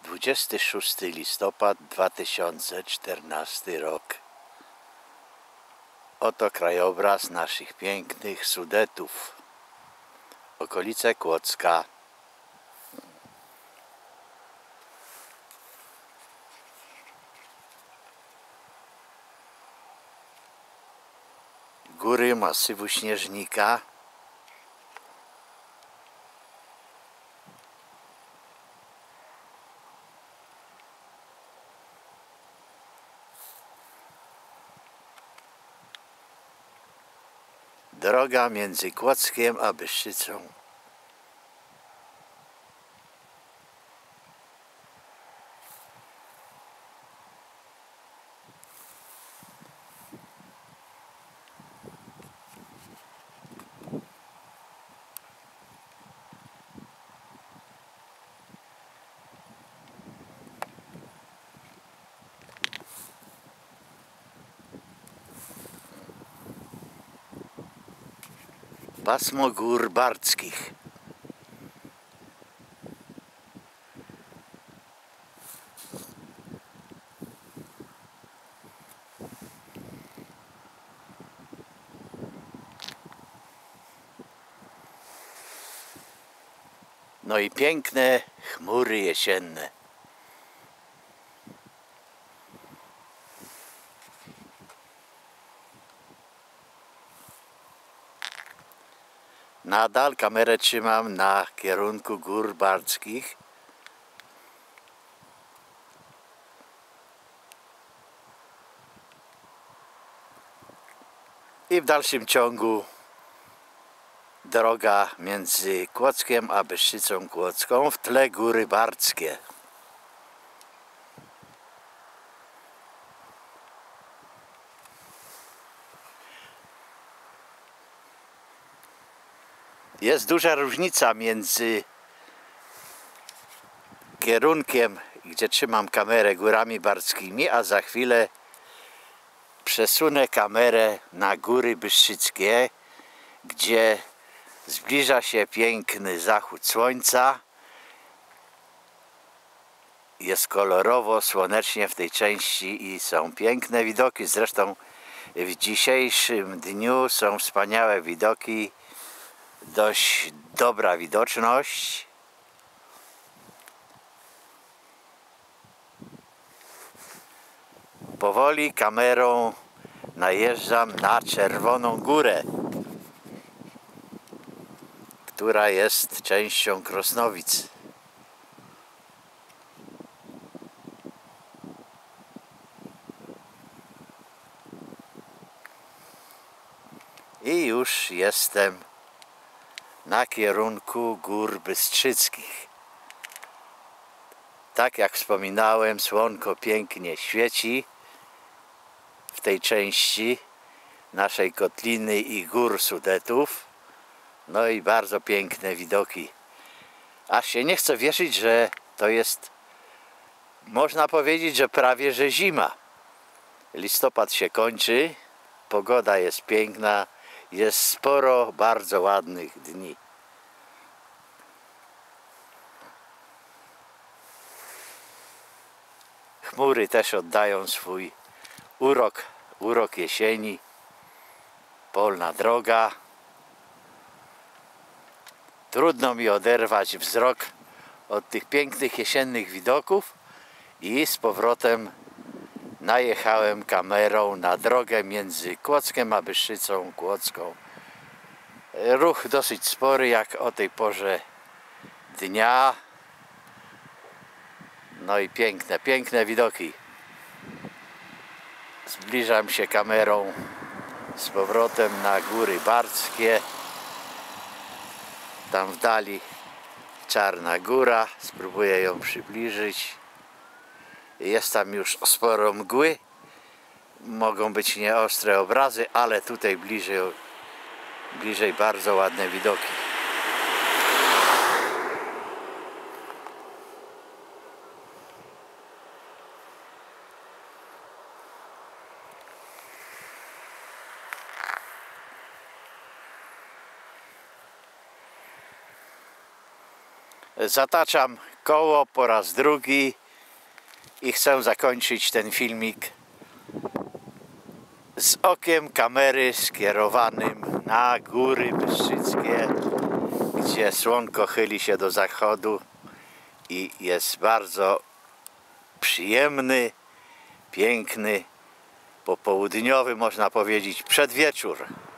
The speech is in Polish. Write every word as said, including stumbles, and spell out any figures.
dwudziesty szósty listopad dwa tysiące czternasty rok. Oto krajobraz naszych pięknych Sudetów. Okolice Kłodzka. Góry masywu Śnieżnika. Droga między Kłodzkiem a Bystrzycą. Pasmo gór bardzkich. No i piękne chmury jesienne. Nadal kamerę trzymam na kierunku gór bardzkich. I w dalszym ciągu droga między Kłodzkiem a Bystrzycą Kłodzką, w tle góry bardzkie. Jest duża różnica między kierunkiem, gdzie trzymam kamerę, górami bardzkimi, a za chwilę przesunę kamerę na góry bystrzyckie, gdzie zbliża się piękny zachód słońca. Jest kolorowo, słonecznie w tej części i są piękne widoki. Zresztą w dzisiejszym dniu są wspaniałe widoki, dość dobra widoczność. Powoli kamerą najeżdżam na Czerwoną Górę, która jest częścią Krosnowic. I już jestem na kierunku gór bystrzyckich. Tak jak wspominałem, słonko pięknie świeci w tej części naszej kotliny i gór Sudetów. No i bardzo piękne widoki. Aż się nie chce wierzyć, że to jest, można powiedzieć, że prawie że zima. Listopad się kończy, pogoda jest piękna, jest sporo bardzo ładnych dni. Chmury też oddają swój urok, urok jesieni. Polna droga. Trudno mi oderwać wzrok od tych pięknych jesiennych widoków i z powrotem najechałem kamerą na drogę między Kłodzkiem a Bystrzycą Kłodzką. Ruch dosyć spory jak o tej porze dnia. No i piękne, piękne widoki. Zbliżam się kamerą z powrotem na góry bardzkie. Tam w dali Czarna Góra. Spróbuję ją przybliżyć. Jest tam już sporo mgły. Mogą być nieostre obrazy, ale tutaj bliżej, bliżej bardzo ładne widoki. Zataczam koło po raz drugi i chcę zakończyć ten filmik z okiem kamery skierowanym na góry Bystrzyckie, gdzie słonko chyli się do zachodu i jest bardzo przyjemny, piękny, popołudniowy, można powiedzieć, przedwieczór.